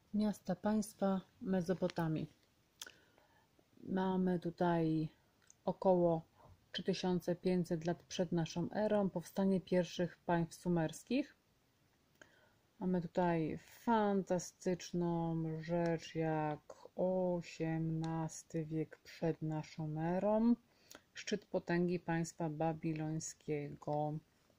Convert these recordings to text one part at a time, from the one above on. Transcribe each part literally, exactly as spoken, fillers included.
Miasta państwa Mezopotamii. Mamy tutaj około trzy tysiące pięćset lat przed naszą erą powstanie pierwszych państw sumerskich. Mamy tutaj fantastyczną rzecz jak osiemnasty wiek przed naszą erą. Szczyt potęgi państwa babilońskiego.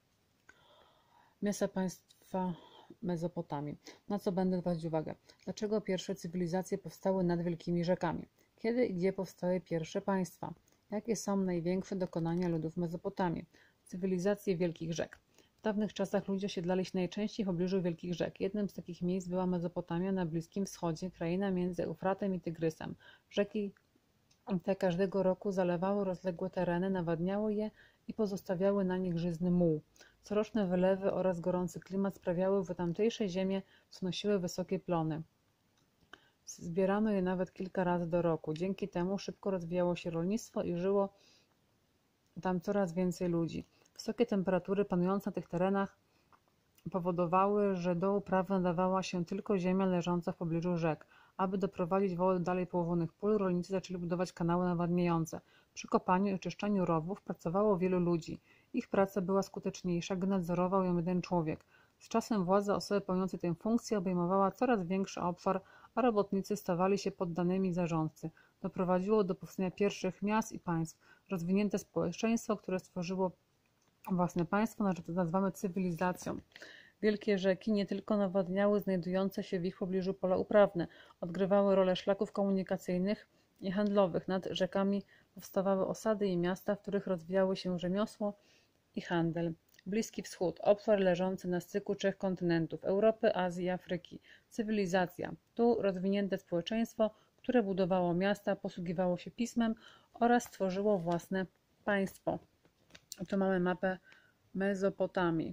Miasta państwa Mezopotamii. Na co będę zwracać uwagę? Dlaczego pierwsze cywilizacje powstały nad wielkimi rzekami? Kiedy i gdzie powstały pierwsze państwa? Jakie są największe dokonania ludów Mezopotamii? Cywilizacje wielkich rzek. W dawnych czasach ludzie osiedlali się najczęściej w pobliżu wielkich rzek. Jednym z takich miejsc była Mezopotamia na Bliskim Wschodzie, kraina między Eufratem i Tygrysem. Rzeki te każdego roku zalewały rozległe tereny, nawadniały je i pozostawiały na nich żyzny muł. Coroczne wylewy oraz gorący klimat sprawiały, że tamtejsze ziemie znosiły wysokie plony. Zbierano je nawet kilka razy do roku. Dzięki temu szybko rozwijało się rolnictwo i żyło tam coraz więcej ludzi. Wysokie temperatury panujące na tych terenach powodowały, że do uprawy nadawała się tylko ziemia leżąca w pobliżu rzek. Aby doprowadzić wodę do dalej położonych pól, rolnicy zaczęli budować kanały nawadniające. Przy kopaniu i oczyszczaniu rowów pracowało wielu ludzi. Ich praca była skuteczniejsza, gdy nadzorował ją jeden człowiek. Z czasem władza osoby pełniącej tę funkcję obejmowała coraz większy obszar, a robotnicy stawali się poddanymi zarządcy. Doprowadziło do powstania pierwszych miast i państw. Rozwinięte społeczeństwo, które stworzyło własne państwo, nazywamy cywilizacją. Wielkie rzeki nie tylko nawadniały znajdujące się w ich pobliżu pola uprawne, odgrywały rolę szlaków komunikacyjnych i handlowych. Nad rzekami powstawały osady i miasta, w których rozwijały się rzemiosło i handel. Bliski Wschód, obszar leżący na styku trzech kontynentów, Europy, Azji i Afryki. Cywilizacja. Tu rozwinięte społeczeństwo, które budowało miasta, posługiwało się pismem oraz stworzyło własne państwo. Tu mamy mapę Mezopotamii.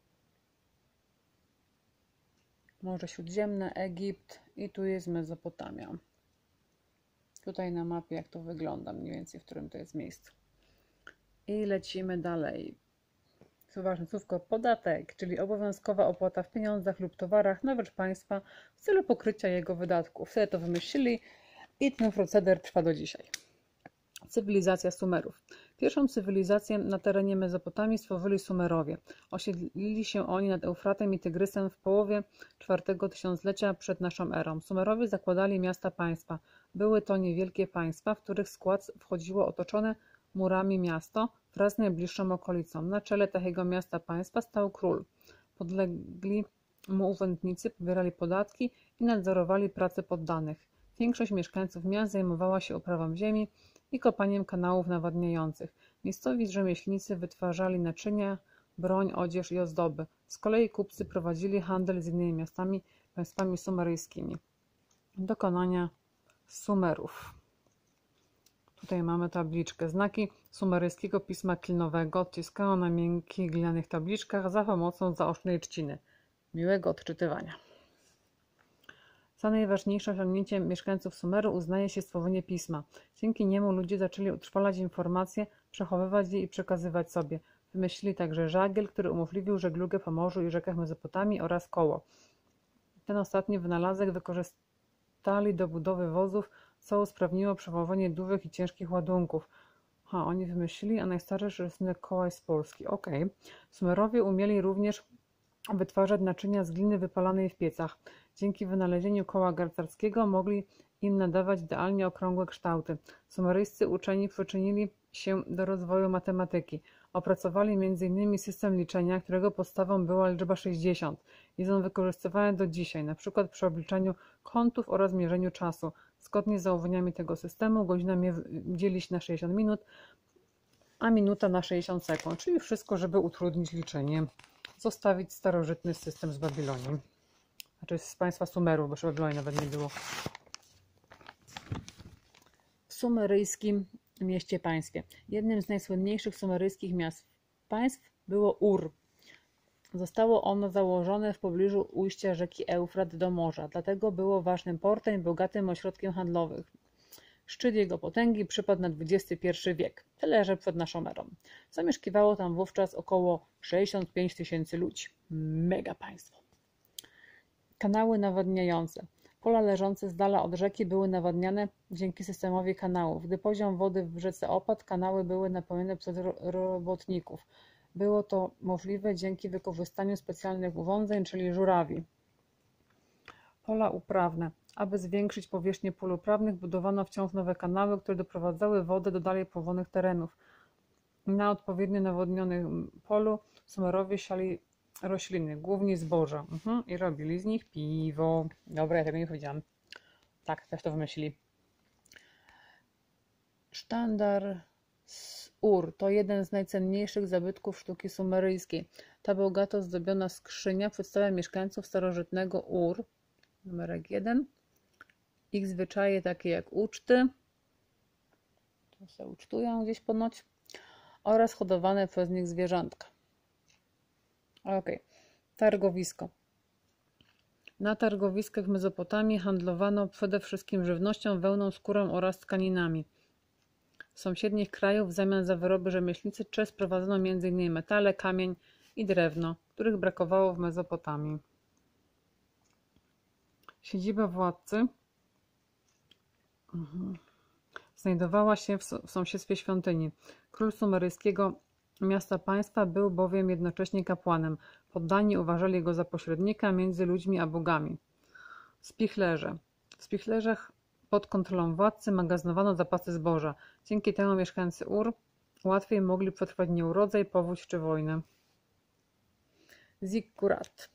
Morze Śródziemne, Egipt i tu jest Mezopotamia. Tutaj na mapie jak to wygląda, mniej więcej w którym to jest miejscu. I lecimy dalej. Tu ważne słówko podatek, czyli obowiązkowa opłata w pieniądzach lub towarach na rzecz państwa w celu pokrycia jego wydatków. Wtedy to wymyślili i ten proceder trwa do dzisiaj. Cywilizacja Sumerów. Pierwszą cywilizację na terenie Mezopotamii stworzyli Sumerowie. Osiedlili się oni nad Eufratem i Tygrysem w połowie czwartego tysiąclecia przed naszą erą. Sumerowie zakładali miasta państwa. Były to niewielkie państwa, w których skład wchodziło otoczone murami miasto wraz z najbliższą okolicą. Na czele takiego miasta państwa stał król. Podlegli mu urzędnicy pobierali podatki i nadzorowali pracę poddanych. Większość mieszkańców miast zajmowała się uprawą ziemi i kopaniem kanałów nawadniających. Miejscowi rzemieślnicy wytwarzali naczynia, broń, odzież i ozdoby. Z kolei kupcy prowadzili handel z innymi miastami, państwami sumeryjskimi. Dokonania Sumerów. Tutaj mamy tabliczkę. Znaki sumeryjskiego pisma klinowego odciskano na miękkich glinianych tabliczkach za pomocą zaocznej trzciny. Miłego odczytywania. Za najważniejsze osiągnięcie mieszkańców Sumeru uznaje się stworzenie pisma. Dzięki niemu ludzie zaczęli utrwalać informacje, przechowywać je i przekazywać sobie. Wymyślili także żagiel, który umożliwił żeglugę po morzu i rzekach Mezopotamii oraz koło. Ten ostatni wynalazek wykorzystali do budowy wozów, co usprawniło przewożenie dużych i ciężkich ładunków. Ha, oni wymyślili, a najstarszy rysunek koła jest z Polski. Okej. Okay. Sumerowie umieli również wytwarzać naczynia z gliny wypalanej w piecach. Dzięki wynalezieniu koła garcarskiego mogli im nadawać idealnie okrągłe kształty. Sumeryjscy uczeni przyczynili się do rozwoju matematyki. Opracowali między innymi system liczenia, którego podstawą była liczba sześćdziesiąt. Jest on wykorzystywany do dzisiaj, np. przy obliczaniu kątów oraz mierzeniu czasu. Zgodnie z założeniami tego systemu godzina dzieli się na sześćdziesiąt minut, a minuta na sześćdziesiąt sekund, czyli wszystko, żeby utrudnić liczenie. Zostawić starożytny system z Babilonii. Znaczy z państwa Sumerów, bo jeszcze Babilonii nawet nie było. W sumeryjskim mieście państwie. Jednym z najsłynniejszych sumeryjskich miast państw było Ur. Zostało ono założone w pobliżu ujścia rzeki Eufrat do morza, dlatego było ważnym portem i bogatym ośrodkiem handlowym. Szczyt jego potęgi przypadł na dwudziesty pierwszy wiek, tyle że przed naszą erą. Zamieszkiwało tam wówczas około sześćdziesiąt pięć tysięcy ludzi. Mega państwo. Kanały nawadniające. Pola leżące z dala od rzeki były nawadniane dzięki systemowi kanałów. Gdy poziom wody w rzece opadł, kanały były napełnione przez ro robotników. Było to możliwe dzięki wykorzystaniu specjalnych urządzeń, czyli żurawi. Pola uprawne. Aby zwiększyć powierzchnię pól uprawnych, budowano wciąż nowe kanały, które doprowadzały wodę do dalej położonych terenów. Na odpowiednio nawodnionym polu Sumerowie siali rośliny, głównie zboża, mhm. i robili z nich piwo. Dobra, ja tego nie powiedziałam. Tak, też to wymyślili. Sztandar z Ur to jeden z najcenniejszych zabytków sztuki sumeryjskiej. Ta bogato zdobiona skrzynia przedstawia mieszkańców starożytnego Ur, numerek jeden, ich zwyczaje takie jak uczty, to się ucztują gdzieś ponoć, oraz hodowane przez nich zwierzątka. Ok, targowisko. Na targowiskach w Mezopotamii handlowano przede wszystkim żywnością, wełną, skórą oraz tkaninami. Z sąsiednich krajów w zamian za wyroby rzemieślnicze sprowadzono między innymi metale, kamień i drewno, których brakowało w Mezopotamii. Siedziba władcy znajdowała się w sąsiedztwie świątyni. Król sumeryjskiego miasta państwa był bowiem jednocześnie kapłanem. Poddani uważali go za pośrednika między ludźmi a bogami. Spichlerze. W spichlerzach pod kontrolą władcy magazynowano zapasy zboża. Dzięki temu mieszkańcy Ur łatwiej mogli przetrwać nieurodzaj, powódź czy wojnę. Zikkurat,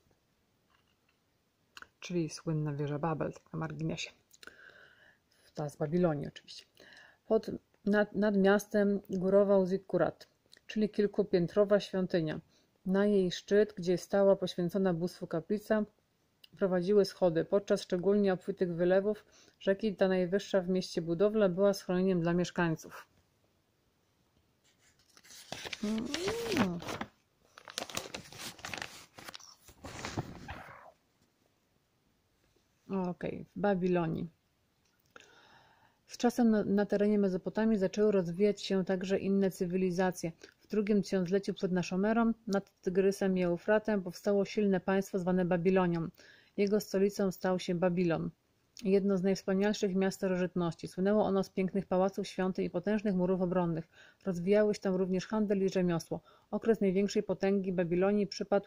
czyli słynna wieża Babel, tak na marginesie. Ta z Babilonii oczywiście. Pod, nad, nad miastem górował Zikkurat, czyli kilkupiętrowa świątynia. Na jej szczyt, gdzie stała poświęcona bóstwu kaplica, prowadziły schody. Podczas szczególnie obfitych wylewów rzeki ta najwyższa w mieście budowla była schronieniem dla mieszkańców. Mm. Okej, okay. W Babilonii. Z czasem na, na terenie Mezopotamii zaczęły rozwijać się także inne cywilizacje. W drugim tysiącleciu przed naszą erą nad Tygrysem i Eufratem powstało silne państwo zwane Babilonią. Jego stolicą stał się Babilon, jedno z najwspanialszych miast starożytności. Słynęło ono z pięknych pałaców, świątyń i potężnych murów obronnych. Rozwijały się tam również handel i rzemiosło. Okres największej potęgi Babilonii przypadł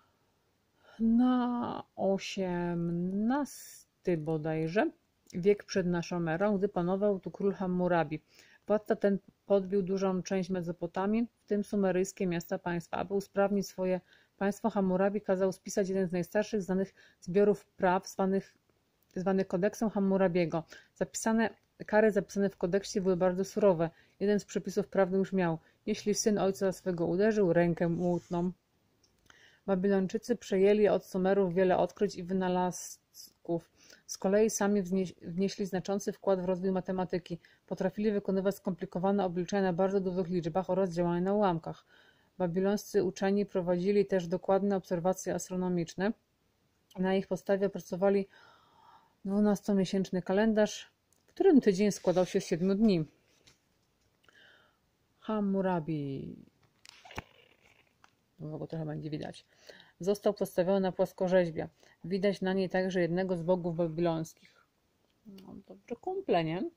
na osiemnasty bodajże wiek przed naszą erą, gdy panował tu król Hammurabi. Władca ten podbił dużą część Mezopotamii, w tym sumeryjskie miasta państwa. Aby usprawnić swoje państwo, Hammurabi kazał spisać jeden z najstarszych znanych zbiorów praw, zwanych, zwanych kodeksem Hammurabiego. Zapisane, kary zapisane w kodeksie były bardzo surowe. Jeden z przepisów prawnych brzmiał: jeśli syn ojca swego uderzył, rękę mu utną. Babilończycy przejęli od Sumerów wiele odkryć i wynalazków. Z kolei sami wnieśli znaczący wkład w rozwój matematyki. Potrafili wykonywać skomplikowane obliczenia na bardzo dużych liczbach oraz działania na ułamkach. Babilońscy uczeni prowadzili też dokładne obserwacje astronomiczne. Na ich podstawie opracowali dwunastomiesięczny kalendarz, w którym tydzień składał się z siedmiu dni. Hammurabi, no go trochę będzie widać, został postawiony na płaskorzeźbie. Widać na niej także jednego z bogów babilońskich. No, dobrze, kumple, nie?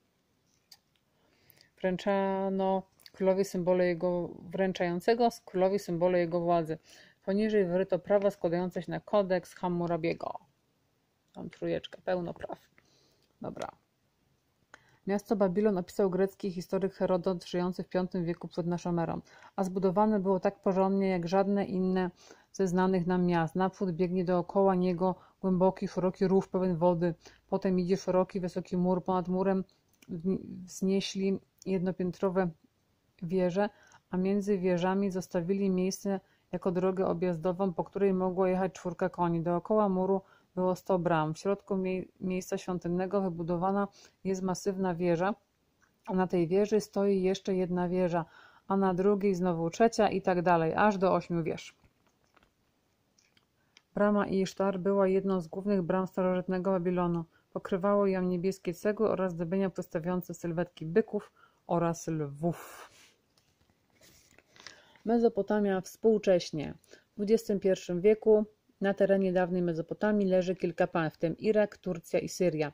Wręczano królowi symbole jego wręczającego, królowi symbole jego władzy. Poniżej wyryto prawa składające się na kodeks Hammurabiego. Mam trójeczkę, pełno praw. Dobra. Miasto Babilon opisał grecki historyk Herodot żyjący w piątym wieku przed naszą erą, a zbudowane było tak porządnie jak żadne inne ze znanych nam miast. Naprzód biegnie dookoła niego głęboki, szeroki rów pełen wody. Potem idzie szeroki, wysoki mur. Ponad murem wznieśli jednopiętrowe wieże, a między wieżami zostawili miejsce jako drogę objazdową, po której mogło jechać czwórka koni. Dookoła muru było sto bram. W środku mie miejsca świątynnego wybudowana jest masywna wieża, a na tej wieży stoi jeszcze jedna wieża, a na drugiej znowu trzecia i tak dalej, aż do ośmiu wież. Brama Isztar była jedną z głównych bram starożytnego Babilonu. Pokrywało ją niebieskie cegły oraz zdobienia przedstawiające sylwetki byków oraz lwów. Mezopotamia współcześnie. W dwudziestym pierwszym wieku Na terenie dawnej Mezopotamii leży kilka państw, w tym Irak, Turcja i Syria.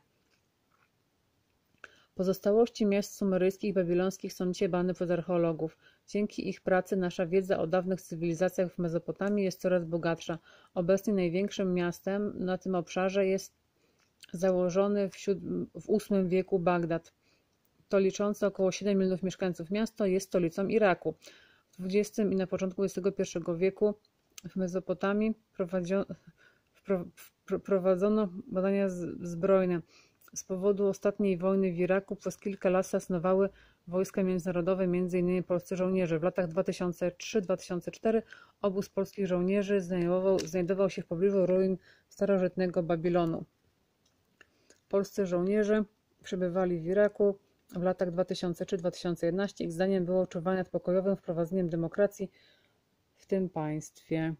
Pozostałości miast sumeryjskich i babilońskich są dzisiaj badane przez archeologów. Dzięki ich pracy nasza wiedza o dawnych cywilizacjach w Mezopotamii jest coraz bogatsza. Obecnie największym miastem na tym obszarze jest założony w, w ósmym wieku Bagdad. To liczące około siedem milionów mieszkańców miasto jest stolicą Iraku. W dwudziestym i na początku dwudziestego pierwszego wieku w Mezopotamii prowadzono, prowadzono badania zbrojne. Z powodu ostatniej wojny w Iraku przez kilka lat stacjonowały wojska międzynarodowe, między innymi polscy żołnierze. W latach dwa tysiące trzeci do dwa tysiące czwartego obóz polskich żołnierzy znajdował, znajdował się w pobliżu ruin starożytnego Babilonu. Polscy żołnierze przebywali w Iraku w latach dwa tysiące trzeci do dwa tysiące jedenastego. Ich zdaniem było czuwanie nad pokojowym wprowadzeniem demokracji w tym państwie.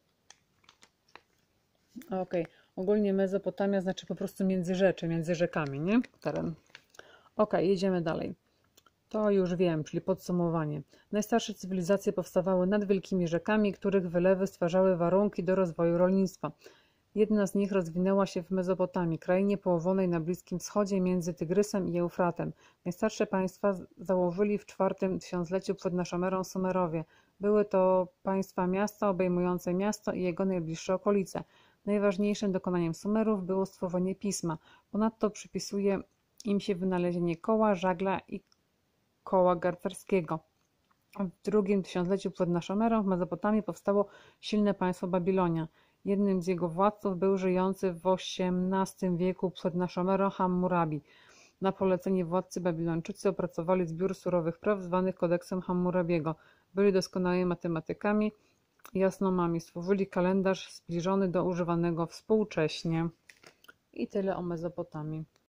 Ok, ogólnie Mezopotamia znaczy po prostu między rzeczy, między rzekami, nie? Teren. Ok, jedziemy dalej. To już wiem, czyli podsumowanie. Najstarsze cywilizacje powstawały nad wielkimi rzekami, których wylewy stwarzały warunki do rozwoju rolnictwa. Jedna z nich rozwinęła się w Mezopotamii, krainie położonej na Bliskim Wschodzie między Tygrysem i Eufratem. Najstarsze państwa założyli w czwartym tysiącleciu przed naszą erą Sumerowie. Były to państwa miasta obejmujące miasto i jego najbliższe okolice. Najważniejszym dokonaniem Sumerów było stworzenie pisma. Ponadto przypisuje im się wynalezienie koła, żagla i koła garcarskiego. W drugim tysiącleciu przed naszą erą w Mezopotamii powstało silne państwo Babilonia. Jednym z jego władców był żyjący w osiemnastym wieku przed naszą erą Hammurabi. Na polecenie władcy Babilończycy opracowali zbiór surowych praw zwanych kodeksem Hammurabiego. Byli doskonałymi matematykami i astronomami. Stworzyli kalendarz zbliżony do używanego współcześnie. I tyle o Mezopotamii.